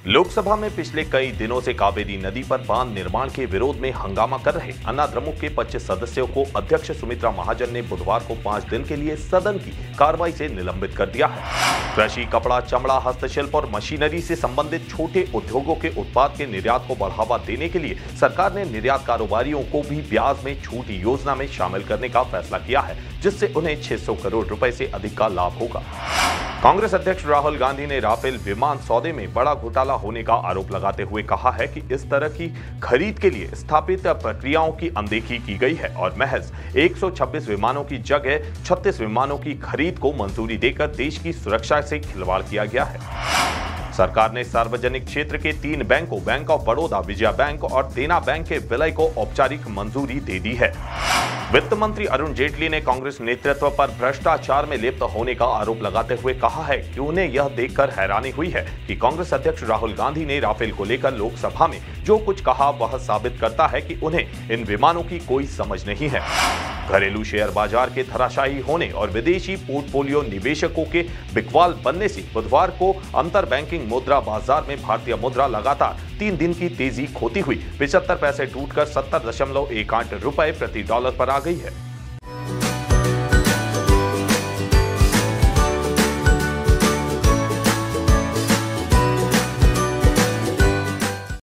लोकसभा में पिछले कई दिनों से कावेरी नदी पर बांध निर्माण के विरोध में हंगामा कर रहे अन्ना द्रमुक के 25 सदस्यों को अध्यक्ष सुमित्रा महाजन ने बुधवार को 5 दिन के लिए सदन की कार्रवाई से निलंबित कर दिया है। कृषि, कपड़ा, चमड़ा, हस्तशिल्प और मशीनरी से संबंधित छोटे उद्योगों के उत्पाद के निर्यात को बढ़ावा देने के लिए सरकार ने निर्यात कारोबारियों को भी ब्याज में छूट योजना में शामिल करने का फैसला किया है, जिससे उन्हें 600 करोड़ रुपए से अधिक का लाभ होगा। कांग्रेस अध्यक्ष राहुल गांधी ने राफेल विमान सौदे में बड़ा घोटाला होने का आरोप लगाते हुए कहा है कि इस तरह की खरीद के लिए स्थापित प्रक्रियाओं की अनदेखी की गई है और महज 126 विमानों की जगह 36 विमानों की खरीद को मंजूरी देकर देश की सुरक्षा से खिलवाड़ किया गया है। सरकार ने सार्वजनिक क्षेत्र के 3 बैंकों bank of Baroda, Vijaya bank और देना बैंक के विलय को औपचारिक मंजूरी दे दी है। वित्त मंत्री अरुण जेटली ने कांग्रेस नेतृत्व पर भ्रष्टाचार में लिप्त होने का आरोप लगाते हुए कहा है कि उन्हें यह देखकर हैरानी हुई है कि कांग्रेस अध्यक्ष राहुल गांधी ने राफेल को लेकर लोकसभा में जो कुछ कहा वह साबित करता है कि उन्हें इन विमानों की कोई समझ नहीं है। घरेलू शेयर बाजार के धराशायी होने और विदेशी पोर्टफोलियो निवेशकों के बिकवाल बनने से बुधवार को अंतर बैंकिंग मुद्रा बाजार में भारतीय मुद्रा लगातार 3 दिन की तेजी खोती हुई 75 पैसे टूटकर 70.18 रुपए प्रति डॉलर पर आ गई है।